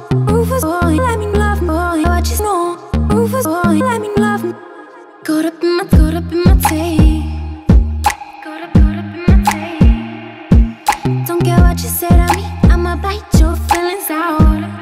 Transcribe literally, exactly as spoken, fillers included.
Rufus, boy, let me love, boy. I just know. Rufus, boy, let me love. Caught up in my, caught up in my tape. Caught up, caught up in my tape. Don't care what you say to me, I'ma bite your feelings out.